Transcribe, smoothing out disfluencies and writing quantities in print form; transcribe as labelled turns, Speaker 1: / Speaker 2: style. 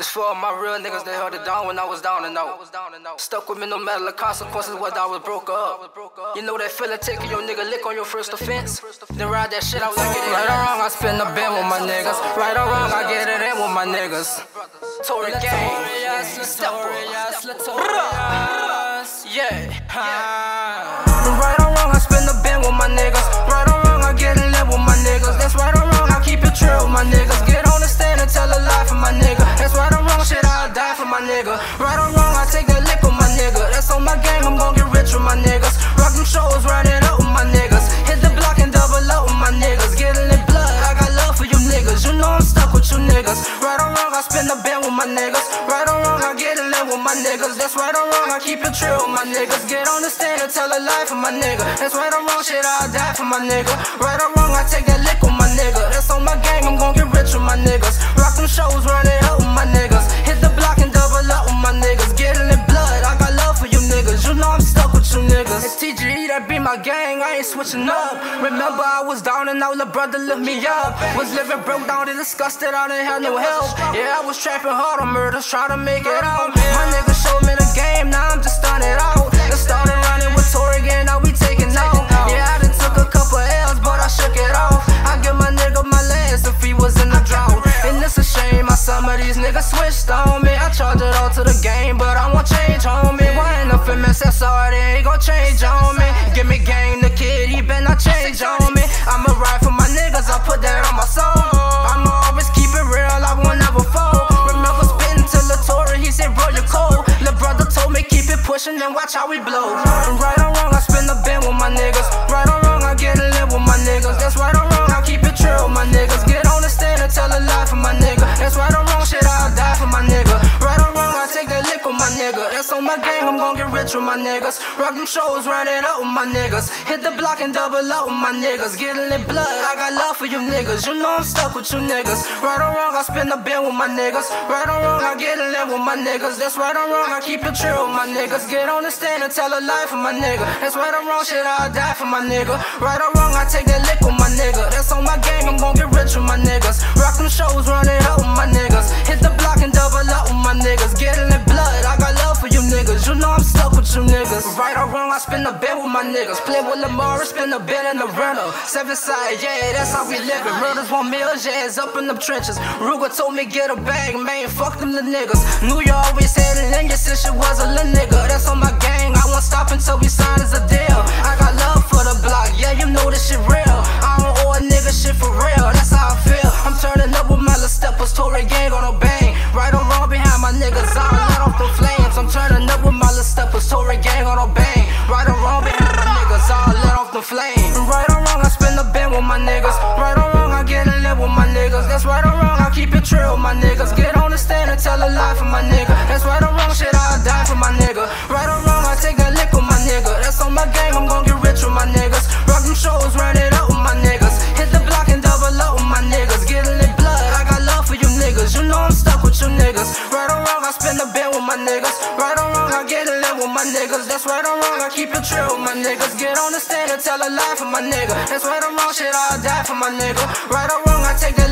Speaker 1: This for all my real niggas that held it down when I was down and out. Stuck with me no matter the consequences, whether I was broke up. You know that feeling taking your nigga lick on your first offense, then ride that shit out like it ain't. Right or wrong, I spend the band with my niggas. Right or wrong, I get it in with my niggas. Tory gang, step up. Yeah. Right or wrong, I spend the band with my niggas. Right or wrong, I get it in with my niggas. That's right or wrong, I keep it true with my niggas. Get on the stand and tell a lie for my nigga. That's right or wrong, shit, I'll die for my nigga. Right or wrong, I take that lick with my nigga. That's on my gang, I'm gon' get rich with my niggas. Rock them shows, run it up with my niggas. Hit the block and double up with my niggas. Get it in blood, I got love for you niggas. You know I'm stuck with you niggas. Right or wrong, I spend the band with my niggas. Right or wrong, I get it in with my niggas. That's right or wrong, I keep it true with my niggas. Get on the stand and tell a lie for my nigga. That's right or wrong, shit, I'll die for my nigga. Right or wrong, I take that lick with my nigga. That's on my gang, I'm gon' get rich with my niggas. Rock them shows, run it up with my niggas. Hit the block and double up with my niggas. Get it in blood, I got love for you niggas. You know I'm stuck with you niggas. It's TGE, that be my gang, I ain't switching up. Remember I was down and now the brother lift me up. Was living broke down and disgusted, I didn't have no help. Yeah, I was trapping hard on murders, trying to make it out. My niggas showed me the game, now I'm just starting it out. It started running with Tory again, now we taking out. Yeah, I done took a couple L's, but I shook it off. I give my nigga my last if he was in the drought. And it's a shame how some of these niggas switched on me. I charge it all to the game, but I want change on me. Why ain't enough MSSR, they ain't gon' change on me. Give me gang, the kid, he better not change on me. I'ma ride for my niggas, I put that on my soul. I'ma always keep it real, I won't never fall. Remember spitting to the Tory, he said bro you cold. Lil' brother told me keep it pushing and watch how we blow. Right or wrong, I spend the band with my niggas. Right or wrong, I get it lit with my niggas. That's right or wrong, I keep it true with my niggas. Get on the stand and tell a lie for my nigga. That's right or wrong, shit, I'll die for my nigga. Right or wrong, I take that lick with my nigga. That's on my gang, I'm gon' get rich with my niggas. Rock them shows, run it up with my niggas. Hit the block and double up with my niggas. Get it in blood, I got love for you niggas. You know I'm stuck with you niggas. Right or wrong, I spend the band with my niggas. Right or wrong, I get it in with my niggas. That's right or wrong, I keep it true with my niggas. Get on the stand and tell a lie for my nigga. That's right or wrong, shit, I'll die for my nigga. Right or wrong, I take that lick with my nigga. That's on my gang, I'm gon' get rich with my niggas. Rock them shows, run it up with my niggas. Hit the block and double up with my niggas. Get it in blood, I got love for you niggas. You know I'm stuck with you niggas. Right or wrong, I spend the band with my niggas. Play with Lamar, spend the band in the rental. Seven side, yeah, that's how we livin'. Murders 1 million, yeah, it's up in them trenches. Ruger told me get a bag, man, fuck them the niggas. Knew you always had it in you since you was a little nigga. That's on my gang, I won't stop until we sign as a deal. I got love for the block, yeah, you know this shit real. I don't owe a nigga shit for real, that's how I feel. I'm turning up with my little steppers, Tory gang on a bang. Right or wrong, behind my niggas, I don't let off the flames. I'm turning up with my little steppers, Tory gang on a bang. Right or wrong, behind my niggas, I don't let off the flames. Right or wrong, I spend the band with my niggas. Right or wrong, I get in there with my niggas. That's right or wrong, I keep it true with my niggas. Get on the stand and tell a lie for my nigga. That's right or wrong, shit, I'll die for my nigga. Right or wrong, I take that lick with my nigga. That's on my gang, I'm gon' get rich with my niggas. Rock them shows, run it up with my niggas. Hit the block and double up with my niggas. Get it in blood, I got love for you niggas. You know I'm stuck with you niggas. Right or wrong, I spend the band with my niggas. Right or wrong, I get it in with my niggas. That's right or wrong, I keep it true with my niggas. Get on the stand and tell a lie for my nigga. That's right or wrong, shit, I'll die for my nigga. Right or wrong, I take that